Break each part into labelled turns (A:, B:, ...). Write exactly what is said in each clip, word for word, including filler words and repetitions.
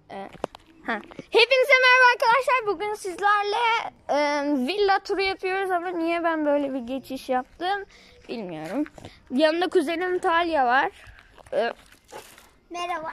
A: Ee, ha. Hepinize merhaba arkadaşlar. Bugün sizlerle e, villa turu yapıyoruz ama niye ben böyle bir geçiş yaptım bilmiyorum. Yanımda kuzenim Talya var. Ee,
B: Merhaba.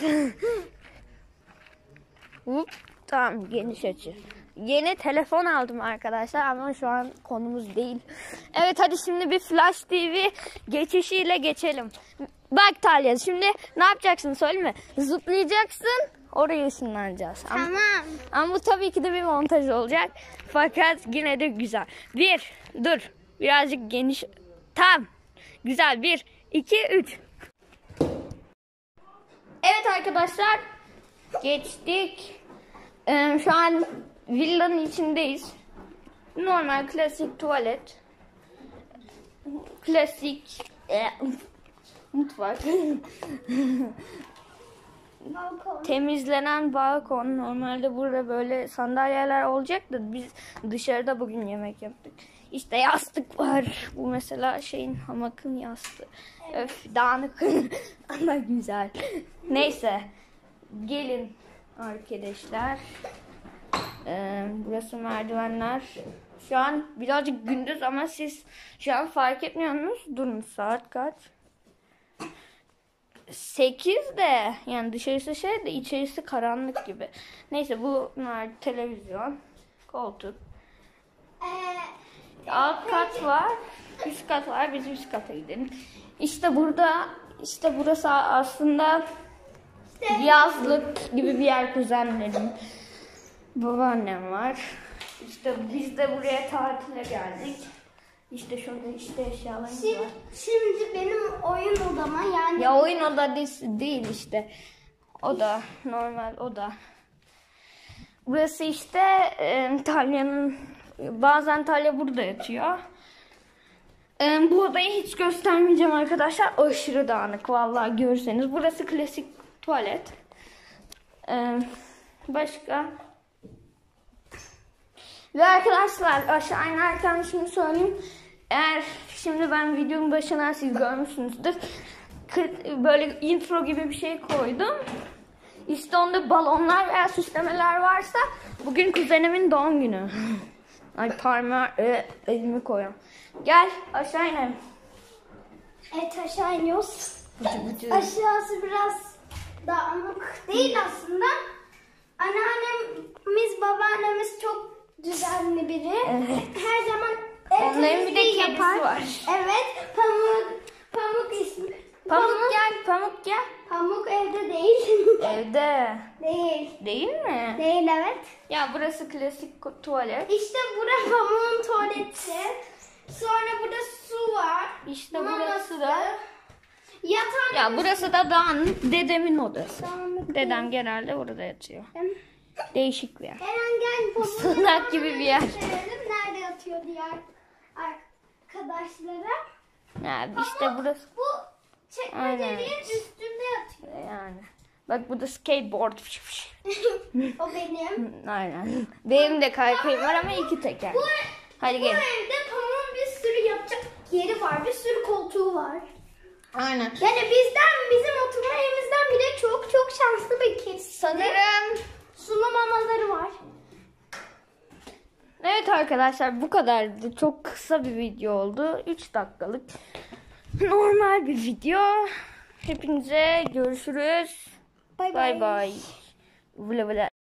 A: Hop, tamam, geniş açı. Yeni telefon aldım arkadaşlar ama şu an konumuz değil. Evet, hadi şimdi bir Flash T V geçişiyle geçelim. Bak Talya, şimdi ne yapacaksın söyleme. Zıplayacaksın, oraya ışınlanacağız. Ama,
B: Tamam.
A: ama bu tabii ki de bir montaj olacak. Fakat yine de güzel. Bir, dur birazcık geniş. Tam, güzel. Bir, iki, üç. Evet arkadaşlar, geçtik. Ee, şu an villanın içindeyiz. Normal klasik tuvalet. Klasik e, mutfak.
B: Balkon.
A: Temizlenen balkon. Normalde burada böyle sandalyeler olacak da biz dışarıda bugün yemek yaptık. İşte yastık var. Bu mesela şeyin, hamakın yastığı. Evet. Öf, dağınık ama güzel. Neyse. Gelin arkadaşlar. Ee, burası merdivenler. Şu an birazcık gündüz ama siz şu an fark etmiyorsunuz. Durun, saat kaç? sekiz de yani dışarısı şey de içerisi karanlık gibi. Neyse, bunlar televizyon, koltuk.
B: Ee,
A: Alt kat var, üst kat var. Biz üst kata gidelim. İşte burada, işte burası aslında yazlık gibi bir yer, kuzenlerim. Babaannem var. İşte biz de buraya tatile geldik. İşte şurada işte eşyalarımız
B: Şimdi,
A: var.
B: şimdi benim oyun odama yani.
A: Ya oyun odası değil işte. O da normal oda. Burası işte e, Talya'nın, bazen Talya burada yatıyor. E, bu odayı hiç göstermeyeceğim arkadaşlar. Aşırı dağınık vallahi, görseniz. Burası klasik tuvalet. E, başka. Ve arkadaşlar aşağı inerken şunu söyleyeyim. Eğer şimdi ben videonun başına siz görmüşsünüzdür. Böyle intro gibi bir şey koydum. İşte onda balonlar veya süslemeler varsa bugün kuzenimin doğum günü. Ay parmağı e, elimi koyuyorum. Gel aşağı inelim.
B: Evet, aşağı iniyoruz.
A: Bıcı bıcı.
B: Aşağısı biraz dağınık değil aslında. Anneannemiz, babaannemiz çok düzenli biri.
A: Evet.
B: Her zaman ev
A: Onların bir de
B: temizliği
A: kedisi
B: yapar.
A: var.
B: Evet, Pamuk, Pamuk ismi.
A: Pamuk gel, Pamuk gel.
B: Pamuk evde değil.
A: Evde.
B: Değil.
A: Değil mi?
B: Değil, evet.
A: Ya burası klasik ku- tuvalet.
B: İşte burası Pamuk'un tuvaleti. Sonra burada su var.
A: İşte
B: Maması.
A: burası da.
B: Yatağın.
A: Ya burası da dağınık dedemin odası.
B: Dağınık
A: Dedem genelde burada yatıyor.
B: değil.
A: Değişik bir yer.
B: Eren gel Pamuk'un
A: Sığınak gibi bir yer.
B: gösterelim. Nerede yatıyor diğer arkadaşlara.
A: Ya işte burası.
B: Bu çekmecelerin üstünde yatıyor.
A: Yani. Bak bu da skateboard.
B: O benim.
A: Aynen. Benim de kaykayım var ama iki teker.
B: Bu,
A: Hadi
B: bu
A: gelin.
B: evde Pamuk'un bir sürü yapacak yeri var. Bir sürü koltuğu var.
A: Aynen.
B: Yani bizden, bizim oturma evimizden bile çok çok şanslı bir kez.
A: Sanırım.
B: Sulu mamaları var.
A: Evet arkadaşlar, bu kadardı. Çok kısa bir video oldu. üç dakikalık. Normal bir video. Hepinize görüşürüz.
B: Bay
A: Bay bay. Vla vla.